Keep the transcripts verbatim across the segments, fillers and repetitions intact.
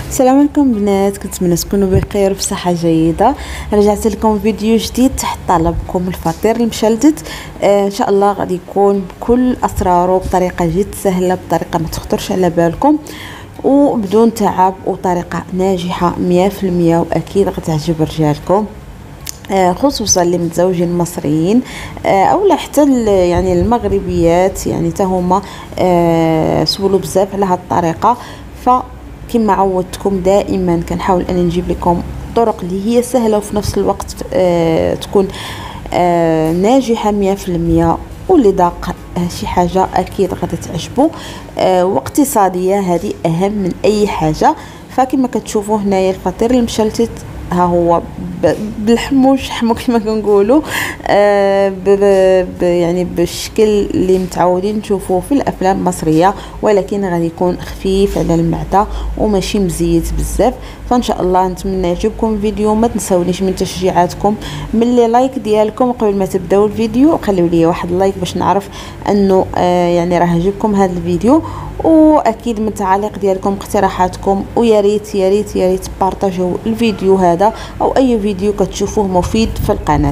السلام عليكم بنات، كنتمنى تكونوا بخير وبصحه جيده. رجعت لكم فيديو جديد تحت طلبكم. الفطير المشلتت آه ان شاء الله غادي يكون بكل اسراره بطريقه جد سهله، بطريقه ما تخطرش على بالكم وبدون تعب، وطريقه ناجحه مية في المية واكيد غتعجب رجالكم، آه خصوصا اللي متزوجين مصريين آه اولا حتى يعني المغربيات، يعني حتى هما آه سولوا بزاف على هاد الطريقه. فكما عودتكم دائما كنحاول اني نجيب لكم طرق اللي هي سهله وفي نفس الوقت آه تكون آه ناجحه مية في المية، واللي ذاق شي حاجه اكيد غادي تعجبو آه واقتصاديه، هذه اهم من اي حاجه. فكما كتشوفوا هنايا الفطير المشلتت ها هو بالحمو شحمو كما كنقولوا آه يعني بالشكل اللي متعودين نشوفوه في الافلام المصريه، ولكن غادي يكون خفيف على المعده وماشي مزيت بزاف. فان شاء الله نتمنى يعجبكم الفيديو. ما تنساونيش من تشجيعاتكم، من لي لايك ديالكم قبل ما تبداو الفيديو، خليوا لي واحد لايك باش نعرف انه آه يعني راه عجبكم هذا الفيديو، واكيد من التعاليق ديالكم اقتراحاتكم، ويا ريت يا ريت يا ريت بارطاجيو الفيديو هذا او اي فيديو كتشوفوه مفيد في القناه.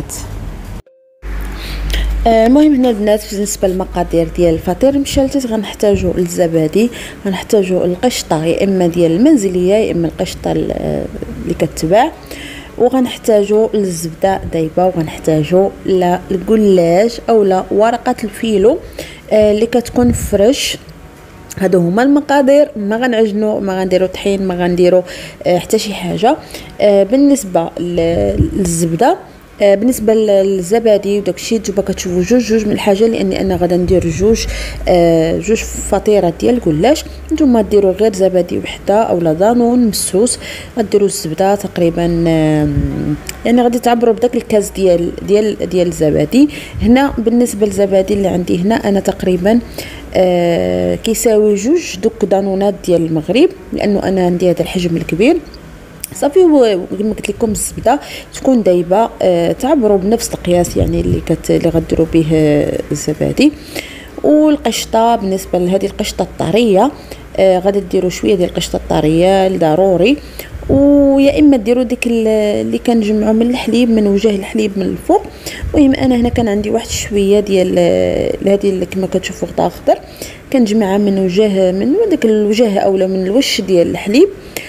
المهم هنا البنات بالنسبه للمقادير ديال الفطير المشلتت غنحتاجوا الزبادي، غنحتاجوا القشطه يا اما ديال المنزليه يا اما القشطه اللي كتباع، وغنحتاجوا الزبده دايبه، وغنحتاجوا لا الكلاج او لا ورقه الفيلو اللي كتكون فريش. هادو هما المقادير، ما غنعجنوا ما غنديروا طحين ما غنديروا آه حتى شي حاجه. آه بالنسبه للزبده آه بالنسبه للزبادي وداكشي نتوما كتشوفوا جوج جوج من الحاجه، لاني انا غادا ندير جوج آه جوج فطيرات ديال الكلاش. نتوما ديروا غير زبادي وحده اولا دانون مسوس، غديروا الزبده تقريبا آه يعني غادي تعبروا بداك الكاس ديال ديال ديال الزبادي. هنا بالنسبه للزبادي اللي عندي هنا انا تقريبا آه كيساوي جوج دوك دانونات ديال المغرب، لانه انا عندي هذا الحجم الكبير. صافي كما قلت لكم الزبده تكون دايبه آه تعبروا بنفس القياس يعني اللي كت اللي غديروا به الزبادي. والقشطه بالنسبه لهذه القشطه الطريه آه غادي ديروا شويه ديال القشطه الطريه ضروري، ويا اما ديروا ديك اللي كنجمعوا من الحليب من وجه الحليب من الفوق. المهم انا هنا كان عندي واحد شويه ديال هذه اللي كما كتشوفوا غدا اخضر، كنجمعها من وجه من داك الوجه اولا من الوش ديال الحليب.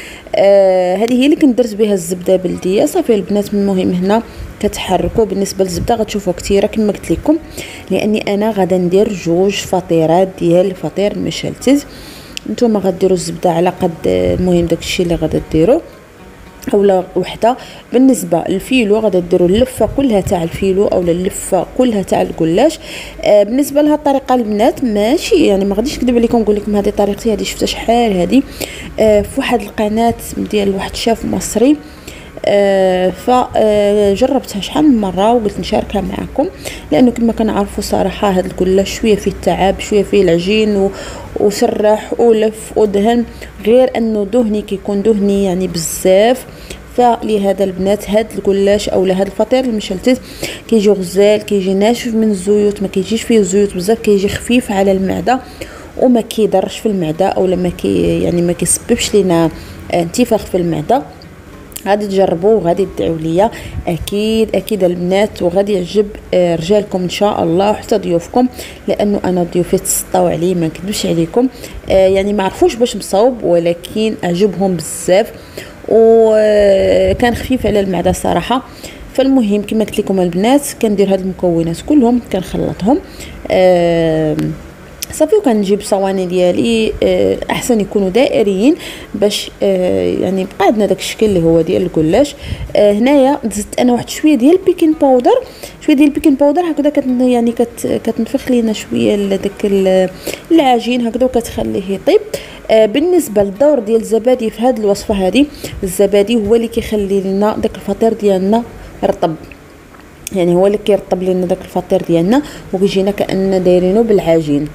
آه هذه هي اللي كنت درت بها الزبده بلديه. صافي البنات المهم هنا كتحركوا. بالنسبه للزبده غتشوفوا كثيره كما قلت لكم، لاني انا غادا ندير جوج فطيرات ديال الفطير المشلتت. نتوما غديروا الزبده على قد المهم داكشي اللي غادا ديروا اولا وحده. بالنسبه للفيلو غادا ديروا اللفه كلها تاع الفيلو اولا اللفه كلها تاع الكلاش. آه بالنسبه لها الطريقه البنات ماشي يعني ما غاديش نكذب عليكم نقول لكم هذه طريقتي، هذه شفتها شحال هذه آه في واحد القناه ديال واحد شاف مصري آه فجربتها شحال من مره وقلت نشاركها معكم، لانه كما كنعرفوا صراحه هذا الكلاش شويه فيه التعب شويه فيه العجين و وسرح ولف ودهن، غير انه دهني كيكون دهني يعني بزاف. فلهذا البنات هاد الكلاش اولا هاد الفطير المشلتت كيجي غزال، كيجي ناشف من الزيوت، ما كيجيش فيه الزيوت بزاف، كيجي خفيف على المعده وما كيضرش في المعده اولا ما كي يعني ما كيسببش لينا انتفاخ في المعده. غادي تجربوه وغادي تدعوا ليا اكيد اكيد البنات، وغادي يعجب رجالكم ان شاء الله وحتى ضيوفكم، لانه انا ضيوفي تسطاو عليه ما نكذبش عليكم آه يعني ما عرفوش باش مصاوب، ولكن عجبهم بزاف وكان خفيف على المعده صراحه. فالمهم كما قلت لكم البنات كندير هاد المكونات كلهم كنخلطهم آه صافي، وكنجيب صواني ديالي احسن يكونوا دائريين باش يعني بقى عندنا داك الشكل اللي هو ديال الكلاش. هنايا زدت انا واحد شويه ديال البيكين باودر، شويه ديال البيكين باودر هكذا كت يعني كت كتنفخ لينا شويه داك العجين هكذا وكتخليه يطيب. بالنسبه للدور ديال الزبادي في هذه الوصفه هذه، الزبادي هو اللي كيخلي لنا داك الفطير ديالنا رطب، يعني هو اللي كيرطب لنا داك الفطير ديالنا وكيجينا كاننا دايرينه بالعجين.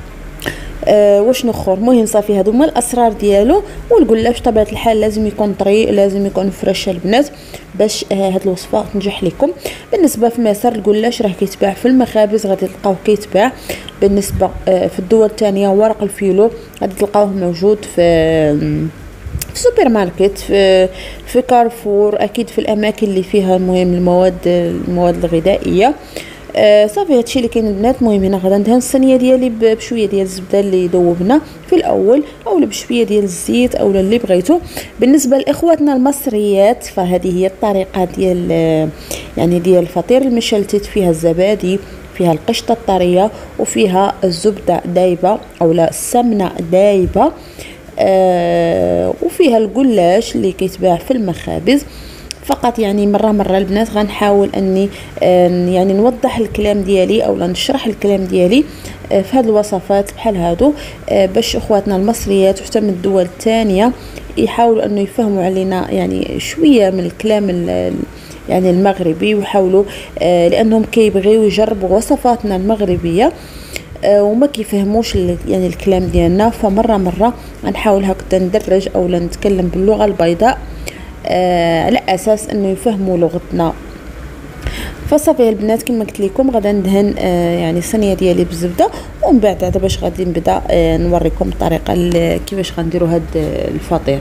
آه واش نخر المهم صافي هادو هما الاسرار ديالو. والكلاش طبيعه الحال لازم يكون طري، لازم يكون فريش البنات باش آه هاد الوصفه تنجح لكم. بالنسبه في مصر الكلاش راه كيتباع في المخابز، غادي تلقاوه كيتباع. بالنسبه آه في الدول الثانيه ورق الفيلو غادي تلقاوه موجود في في سوبر ماركت، في, في كارفور، اكيد في الاماكن اللي فيها المهم المواد المواد الغذائيه. آه صافي هادشي اللي كاين البنات. المهم هنا غادا ندهن الصينيه ديالي بشويه ديال الزبده اللي ذوبنا في الاول، اولا بشويه ديال الزيت اولا اللي بغيتو. بالنسبه لاخواتنا المصريات فهذه هي الطريقه ديال يعني ديال الفطير المشلتت، فيها الزبادي، فيها القشطه الطريه، وفيها الزبده دايبه اولا السمنه دايبه، آه وفيها الجلاش اللي كيتباع في المخابز. فقط يعني مره مره البنات غنحاول اني آه يعني نوضح الكلام ديالي اولا نشرح الكلام ديالي آه في هذه الوصفات بحال هادو، آه باش اخواتنا المصريات وحتى من الدول الثانيه يحاولوا انه يفهموا علينا يعني شويه من الكلام يعني المغربي، ويحاولوا آه لانهم كيبغيو يجربوا وصفاتنا المغربيه آه وما كيفهموش يعني الكلام ديالنا. فمره مره غنحاول هكذا ندرج او نتكلم باللغه البيضاء آه على اساس انه يفهموا لغتنا. فصافي البنات كما قلت لكم غادا ندهن آه يعني الصينيه ديالي بالزبده، ومن بعد عاد باش غادي نبدا آه نوريكم الطريقه كيفاش غنديروا هذا الفطير.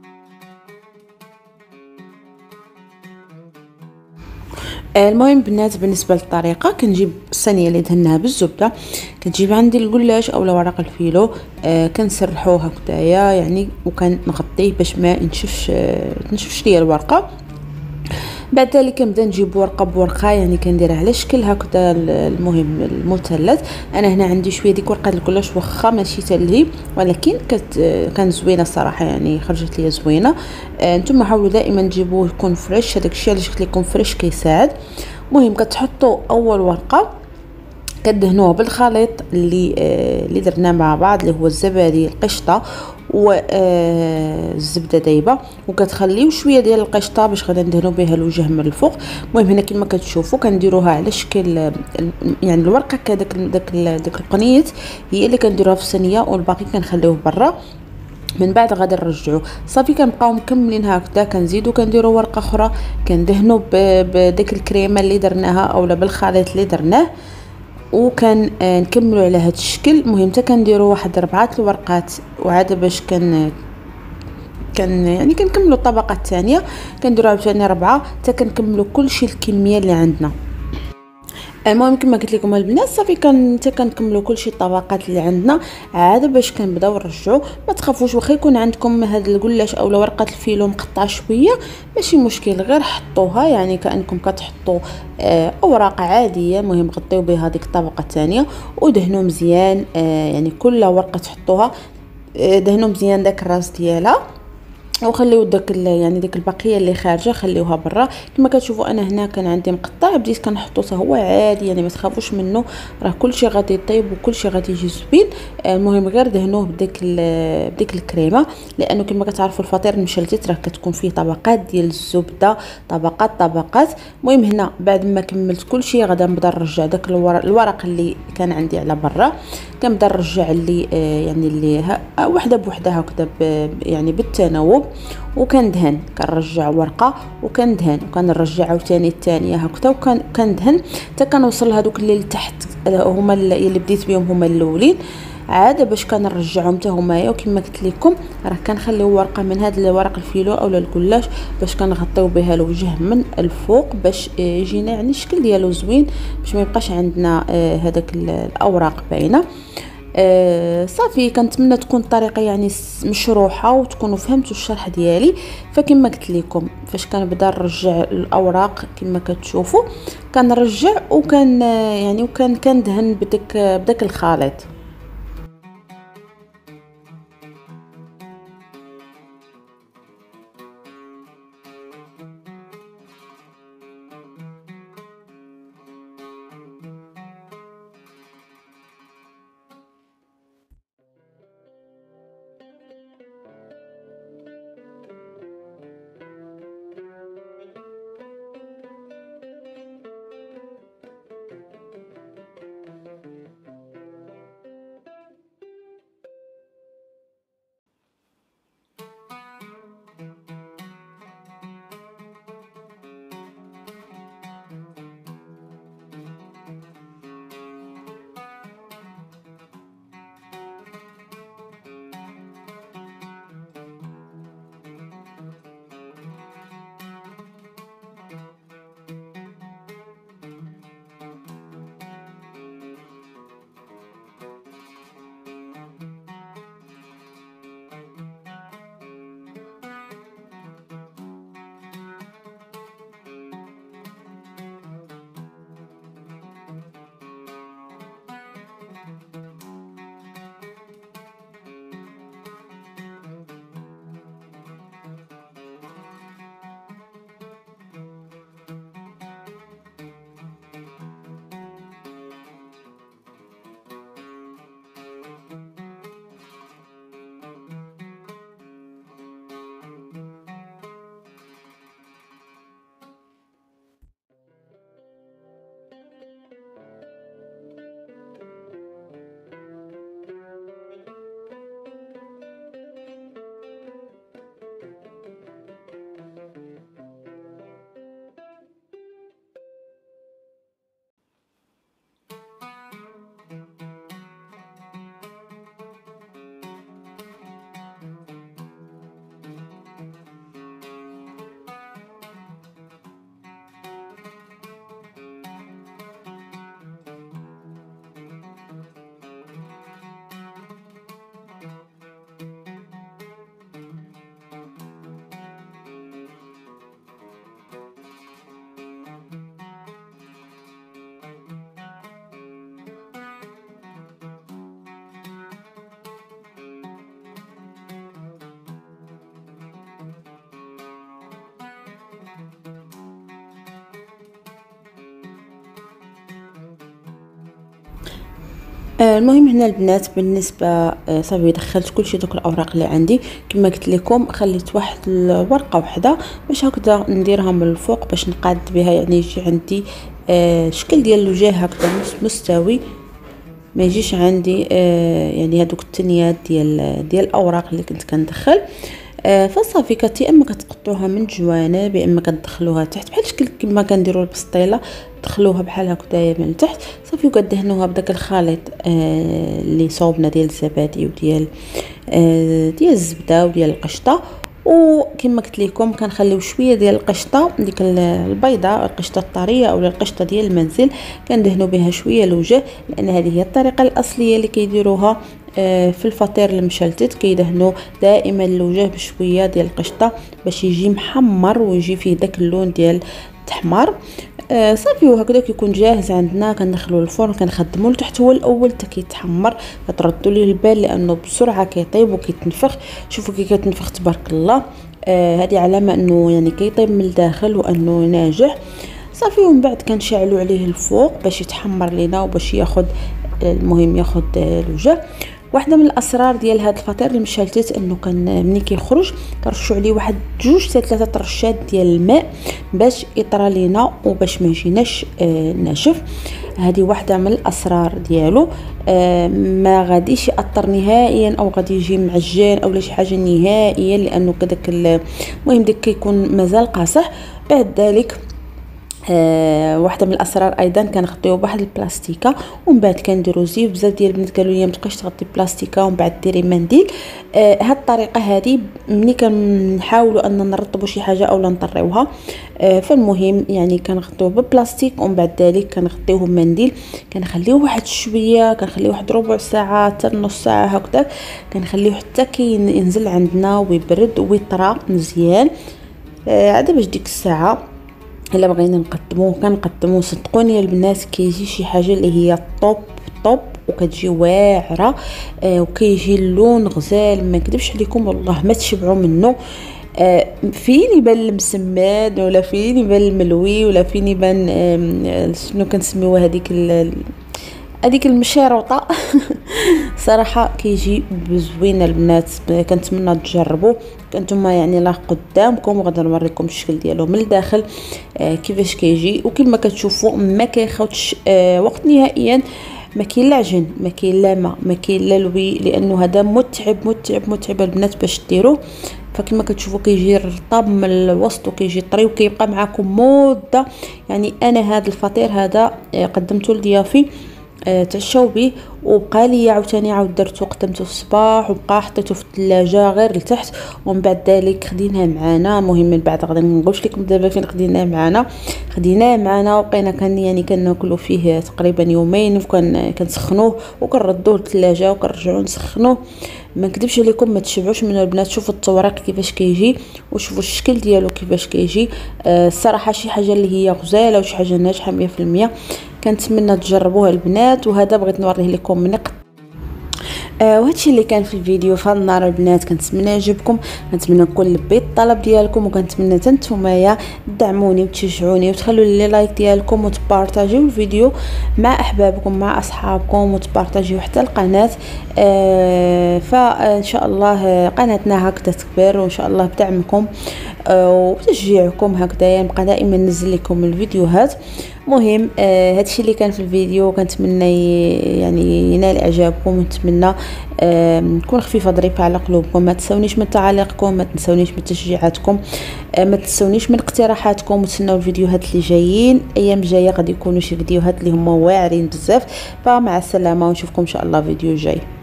المهم بنات بالنسبه للطريقه كنجيب الصينيه اللي دهناها بالزبده، كنجيب عندي الجلاش اولا ورق الفيلو، آه كنسرحوه هكذايا يعني وكنغطيه باش ما ينشفش آه تنشفش ليا الورقه. بعد ذلك كنبدا نجيب ورقه بورقه يعني كنديرها على شكل هكذا المهم المثلث. انا هنا عندي شويه ديك ورقه الكلاش واخا ماشي تلهي ولكن كت كان زوينه الصراحه يعني خرجت لي زوينه. آه نتوما حاولوا دائما تجيبوه يكون فريش، هذاك الشيء اللي قلت لكم فريش كيساعد. المهم كتحطوا اول ورقه كدهنوه بالخليط اللي آه اللي درناه مع بعض اللي هو الزبادي القشطه والزبده دايبه، وكتخليو شويه ديال القشطه باش غادي ندهنوا بها الوجه من الفوق. المهم هنا كما كتشوفوا كنديروها على شكل يعني الورقه كداك داك داك القنيت هي اللي كنديروها في الصينيه والباقي كنخليوه برا. من بعد غادي نرجعو صافي كنبقاو مكملين هكذا. كنزيدو كنديروا ورقه اخرى كندهنوا بديك الكريمه اللي درناها اولا بالخليط اللي درناه وكان آه نكملوا على هذا الشكل. المهم حتى كنديروا واحد اربعه الورقات وعاد باش كان كان يعني كنكملوا الطبقه الثانيه كنديروا عاوتاني اربعه حتى كنكملوا كلشي الكميه اللي عندنا. المهم كما قلت لكم البنات صافي كان حتى كنكملوا كلشي الطبقات اللي عندنا عاد باش كنبداو نرجعوا. ما تخافوش واخا يكون عندكم هذا الجلاش اولا ورقه الفيلو مقطعه شويه ماشي مشكل، غير حطوها يعني كانكم كتحطوا آه اوراق عاديه. المهم غطيو بها هذيك الطبقه الثانيه ودهنوا مزيان آه يعني كل ورقه تحطوها آه دهنوا مزيان داك الراس ديالها وخليو داك يعني ديك البقيه اللي خارجه خليوها برا. كما كتشوفوا انا هنا كان عندي مقطع بديت كنحطو حتى هو عادي يعني ما تخافوش منه، راه كلشي غادي يطيب وكلشي غادي يجي زوين. المهم غير دهنوه بديك بديك الكريمه لانه كما كتعرفوا الفطير المشلتت راه كتكون فيه طبقات ديال الزبده طبقات طبقات. المهم هنا بعد ما كملت كلشي غادا نبدا نرجع داك الورق, الورق اللي كان عندي على برا كنبدا نرجع اللي آه يعني اللي وحده بوحده هكذا يعني بالتناوب وكندهن كنرجع ورقه وكندهن وكنرجع عاوتاني الثانيه هكذا وكان كندهن حتى كنوصل لهذوك اللي لتحت هما اللي بديت بهم هما الاولين عاد باش كنرجعهم حتى هما. وكما قلت لكم راه كنخليو ورقه من هذا الورق الفيلو اولا الكلاش باش كنغطيو بها الوجه من الفوق باش يجينا يعني الشكل ديالو زوين باش ما يبقاش عندنا هذاك الاوراق باينه. آه صافي كنتمنى تكون الطريقه يعني مشروحه وتكونوا فهمتوا الشرح ديالي. فكما قلت لكم فاش كنبدا نرجع الاوراق كما كتشوفوا كنرجع وكان يعني وكان كندهن بداك بداك الخليط. آه، المهم هنا البنات بالنسبه آه، صافي دخلت كلشي دوك الاوراق اللي عندي كما قلت لكم. خليت واحد الورقه وحده باش هكذا نديرها من الفوق باش نقاد بها، يعني يجي عندي آه، شكل ديال الوجه هكذا مستوي، ما يجيش عندي آه يعني هذوك التنيات ديال ديال الاوراق اللي كنت كندخل. آه فصافي كت يا اما كتقطعوها من الجوانب يا اما كتدخلوها تحت بحال شكل كما كنديروا البسطيله، دخلوها بحال هكذايا من تحت صافي، وكدهنوها بداك الخليط آه اللي صوبنا ديال الزبادي وديال آه ديال الزبده وديال القشطه. وكما قلت لكم كنخليو شويه ديال القشطه ديك البيضاء، القشطه الطريه او القشطه ديال المنزل، كندهنوا بها شويه الوجه، لان هذه هي الطريقه الاصليه اللي كيديروها في الفطير المشلتت. كيدهنوا دائما الوجه بشويه ديال القشطه باش يجي محمر ويجي فيه داك اللون ديال التحمار. آه صافي وهكذا كيكون جاهز عندنا، كندخلوه للفرن كنخدموه لتحت هو الاول حتى كيتحمر، كتردوا ليه البال لانه بسرعه كيطيب وكيتنفخ. شوفوا كي كتنفخ تبارك الله، آه هذه علامه انه يعني كيطيب من الداخل وانه ناجح. صافي ومن بعد كنشعلوا عليه الفوق باش يتحمر لينا وباش ياخذ المهم ياخذ الوجه. واحده من الاسرار ديال هذا الفطير المشلتت انه كان ملي كيخرج كنرشوا عليه واحد جوج حتى ثلاثه رشات ديال الماء باش يطرى لينا وباش ما يجيناش آه ناشف. هذه واحده من الاسرار ديالو. آه ما غاديش ياثر نهائيا او غادي يجي معجن او شي حاجه نهائيا، لانه كداك المهم داك كيكون مازال قاصح. بعد ذلك آه واحده من الاسرار ايضا كنغطيوه بواحد البلاستيكه ومن بعد كنديروا زيت. بزاف ديال البنات قالوا لي ما تبقايش تغطي بلاستيكه ومن بعد ديري منديل. آه هاد الطريقه هذه ملي كنحاولوا ان نرطبوا شي حاجه او نطريوها، آه فالمهم يعني كنغطيوه ببلاستيك ومن بعد ذلك كنغطيوه بمنديل، كنخليوه واحد شويه، كنخليوه واحد ربع ساعه حتى نص ساعه هكذا، كنخليوه حتى كينزل عندنا ويبرد ويطرى مزيان. آه عاد باش ديك الساعه الا بغينا نقدموه كنقدموه. صدقوني البنات كيجي شي حاجه اللي هي طوب طوب وكتجي واعره آه وكيجي اللون غزال، ما نكذبش عليكم والله ما تشبعوا منه. آه فين يبان المسماد ولا فين يبان الملوي ولا فين يبان آه شنو كنسميوها هذيك هذيك المشيروطه صراحه كيجي بزوينه البنات. كنتمنى تجربوا انتم يعني راه قدامكم وغادي نوريكم الشكل ديالو من الداخل آه كيفاش كيجي. وكما كتشوفوا ما كياخذش آه وقت نهائيا، ما كاين لا عجن ما كاين لا ماء ما كاين لا لوي، لانه هذا متعب متعب متعب البنات باش ديروه. فكما كتشوفوا كيجي رطب من الوسط وكيجي طري وكيبقى معكم مده. يعني انا هذا الفطير هذا آه قدمته لضيافي أه تعشاو به وبقى لي عاوتاني عاود درتو قدمته في الصباح وبقى حطيته في الثلاجه غير لتحت، ومن بعد ذلك خديناه معنا. المهم من بعد غادي نقولش لكم دابا فين خديناه معنا. خديناه معنا وبقينا كان يعني كناكلوا فيه تقريبا يومين، وكان كنسخنوه وكنردوه للثلاجه وكنرجعوا نسخنوه. ما نكذبش عليكم ما تشبعوش منه البنات. شوفوا التورق كيفاش كيجي وشوفوا الشكل ديالو كيفاش كيجي. أه الصراحه شي حاجه اللي هي غزاله وشي حاجه ناجحه مية في المية. كنتمنى تجربوها البنات، وهذا بغيت نوريه لكم من آه وهادشي اللي كان في الفيديو في النهار البنات. كنتمنى يعجبكم، كنتمنى نكون لبيت الطلب ديالكم، وكنتمنى حتى نتوما تدعموني وتشجعوني وتخلوا لي لايك ديالكم وتبارطاجيو الفيديو مع احبابكم مع اصحابكم وتبارطاجيو حتى القناه. آه فان شاء الله قناتنا هكذا تكبر، وان شاء الله بدعمكم آه وبتشجيعكم هكذا نبقى دائما ننزل لكم الفيديوهات. مهم آه هادشي اللي كان في الفيديو، كنتمنى يعني ينال اعجابكم، ونتمنى آه نكون خفيفه ظريفه على قلوبكم. ما تنسونيش من تعاليقكم، ما تنسونيش من تشجيعاتكم، آه ما تنسونيش من اقتراحاتكم، وتسناو الفيديوهات اللي جايين. ايام جايه غادي يكونوا شي فيديوهات اللي هما واعرين بزاف. فمع السلامه ونشوفكم ان شاء الله فيديو جاي.